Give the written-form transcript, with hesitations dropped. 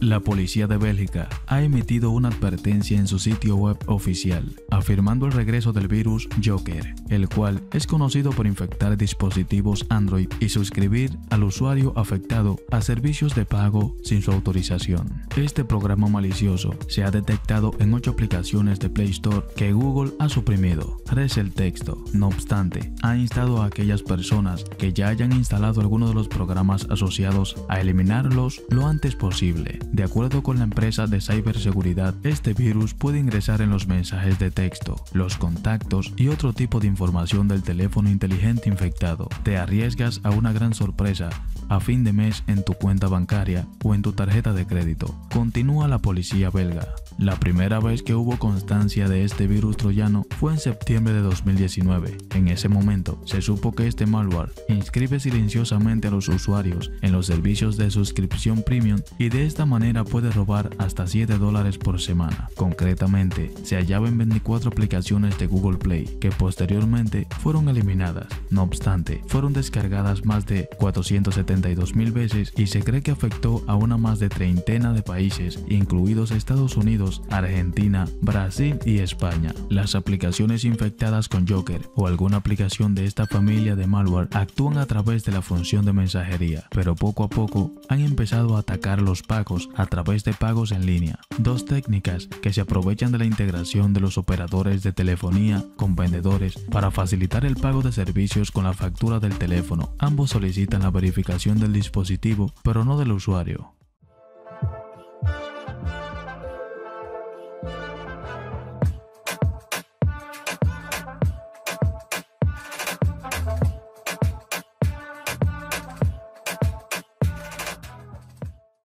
La policía de Bélgica ha emitido una advertencia en su sitio web oficial, afirmando el regreso del virus Joker, el cual es conocido por infectar dispositivos Android y suscribir al usuario afectado a servicios de pago sin su autorización. Este programa malicioso se ha detectado en 8 aplicaciones de Play Store que Google ha suprimido. Reza el texto. No obstante, ha instado a aquellas personas que ya hayan instalado alguno de los programas asociados a eliminarlos lo antes posible. De acuerdo con la empresa de ciberseguridad, este virus puede ingresar en los mensajes de texto, los contactos y otro tipo de información del teléfono inteligente infectado. Te arriesgas a una gran sorpresa a fin de mes en tu cuenta bancaria o en tu tarjeta de crédito. Continúa la policía belga. La primera vez que hubo constancia de este virus troyano fue en septiembre de 2019. En ese momento, se supo que este malware inscribe silenciosamente a los usuarios en los servicios de suscripción premium y de esta manera puede robar hasta $7 por semana. Concretamente, se hallaba en 24 aplicaciones de Google Play, que posteriormente fueron eliminadas. No obstante, fueron descargadas más de 472,000 veces y se cree que afectó a una más de treintena de países, incluidos Estados Unidos, Argentina, Brasil y España. Las aplicaciones infectadas con Joker o alguna aplicación de esta familia de malware actúan a través de la función de mensajería, pero poco a poco han empezado a atacar los pagos a través de pagos en línea. Dos técnicas que se aprovechan de la integración de los operadores de telefonía con vendedores para facilitar el pago de servicios con la factura del teléfono. Ambos solicitan la verificación del dispositivo, pero no del usuario.